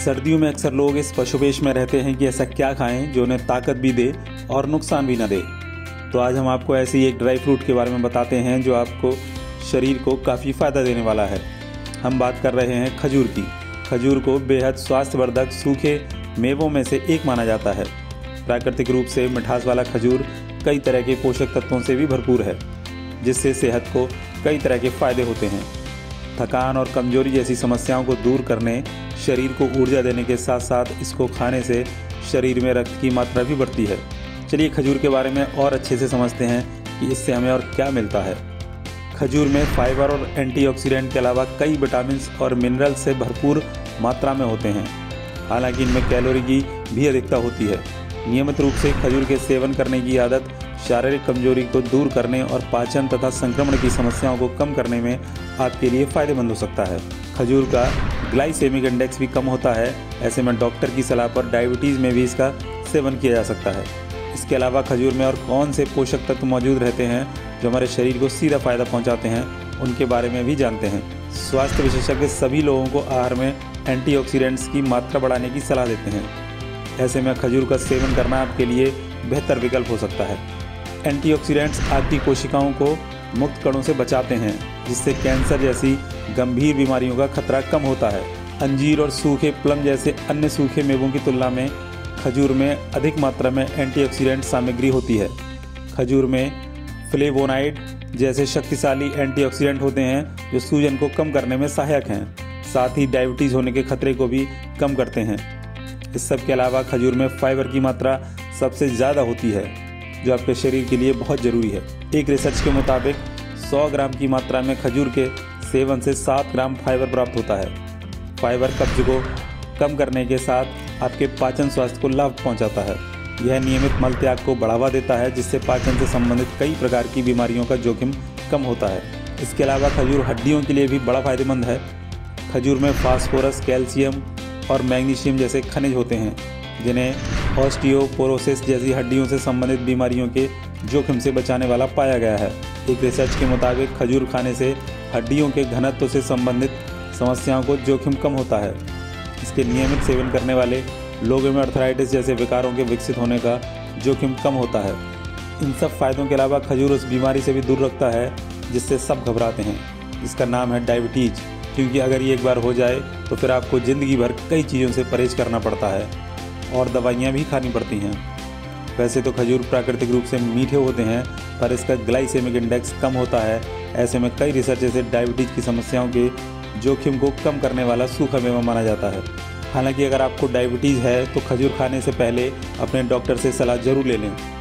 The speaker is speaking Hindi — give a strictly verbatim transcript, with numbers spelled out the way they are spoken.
सर्दियों में अक्सर लोग इस पशुपेश में रहते हैं कि ऐसा क्या खाएं जो उन्हें ताकत भी दे और नुकसान भी ना दे। तो आज हम आपको ऐसे ही एक ड्राई फ्रूट के बारे में बताते हैं जो आपको शरीर को काफ़ी फ़ायदा देने वाला है। हम बात कर रहे हैं खजूर की। खजूर को बेहद स्वास्थ्यवर्धक सूखे मेवों में से एक माना जाता है। प्राकृतिक रूप से मिठास वाला खजूर कई तरह के पोषक तत्वों से भी भरपूर है, जिससे सेहत को कई तरह के फायदे होते हैं। थकान और कमजोरी जैसी समस्याओं को दूर करने, शरीर को ऊर्जा देने के साथ साथ इसको खाने से शरीर में रक्त की मात्रा भी बढ़ती है। चलिए खजूर के बारे में और अच्छे से समझते हैं कि इससे हमें और क्या मिलता है। खजूर में फाइबर और एंटीऑक्सीडेंट के अलावा कई विटामिन और मिनरल्स से भरपूर मात्रा में होते हैं। हालांकि इनमें कैलोरी की भी अधिकता होती है। नियमित रूप से खजूर के सेवन करने की आदत शारीरिक कमजोरी को दूर करने और पाचन तथा संक्रमण की समस्याओं को कम करने में आपके लिए फ़ायदेमंद हो सकता है। खजूर का ग्लाइसेमिक इंडेक्स भी कम होता है। ऐसे में डॉक्टर की सलाह पर डायबिटीज़ में भी इसका सेवन किया जा सकता है। इसके अलावा खजूर में और कौन से पोषक तत्व मौजूद रहते हैं जो हमारे शरीर को सीधा फ़ायदा पहुंचाते हैं, उनके बारे में भी जानते हैं। स्वास्थ्य विशेषज्ञ सभी लोगों को आहार में एंटीऑक्सीडेंट्स की मात्रा बढ़ाने की सलाह देते हैं। ऐसे में खजूर का सेवन करना आपके लिए बेहतर विकल्प हो सकता है। एंटीऑक्सीडेंट्स आपकी कोशिकाओं को मुक्त कणों से बचाते हैं, जिससे कैंसर जैसी गंभीर बीमारियों का खतरा कम होता है। अंजीर और सूखे प्लम जैसे अन्य सूखे मेवों की तुलना में खजूर में अधिक मात्रा में एंटीऑक्सीडेंट सामग्री होती है। खजूर में फ्लेवोनाइड जैसे शक्तिशाली एंटीऑक्सीडेंट होते हैं जो सूजन को कम करने में सहायक हैं, साथ ही डायबिटीज़ होने के खतरे को भी कम करते हैं। इस सब के अलावा खजूर में फाइबर की मात्रा सबसे ज़्यादा होती है, जो आपके शरीर के लिए बहुत ज़रूरी है। एक रिसर्च के मुताबिक सौ ग्राम की मात्रा में खजूर के सेवन से सात ग्राम फाइबर प्राप्त होता है। फाइबर कब्ज को कम करने के साथ आपके पाचन स्वास्थ्य को लाभ पहुंचाता है। यह नियमित मल त्याग को बढ़ावा देता है, जिससे पाचन से संबंधित कई प्रकार की बीमारियों का जोखिम कम होता है। इसके अलावा खजूर हड्डियों के लिए भी बड़ा फायदेमंद है। खजूर में फास्फोरस, कैल्शियम और मैग्नीशियम जैसे खनिज होते हैं, जिन्हें ऑस्टियोपोरोसिस जैसी हड्डियों से संबंधित बीमारियों के जोखिम से बचाने वाला पाया गया है। एक रिसर्च के मुताबिक खजूर खाने से हड्डियों के घनत्व से संबंधित समस्याओं को जोखिम कम होता है। इसके नियमित सेवन करने वाले लोगों में अर्थराइटिस जैसे विकारों के विकसित होने का जोखिम कम होता है। इन सब फायदों के अलावा खजूर उस बीमारी से भी दूर रखता है जिससे सब घबराते हैं, जिसका नाम है डायबिटीज़। क्योंकि अगर ये एक बार हो जाए तो फिर आपको ज़िंदगी भर कई चीज़ों से परहेज करना पड़ता है और दवाइयाँ भी खानी पड़ती हैं। वैसे तो खजूर प्राकृतिक रूप से मीठे होते हैं, पर इसका ग्लाइसेमिक इंडेक्स कम होता है। ऐसे में कई रिसर्च से डायबिटीज़ की समस्याओं के जोखिम को कम करने वाला सूखा मेवा माना जाता है। हालांकि अगर आपको डायबिटीज़ है तो खजूर खाने से पहले अपने डॉक्टर से सलाह जरूर ले लें।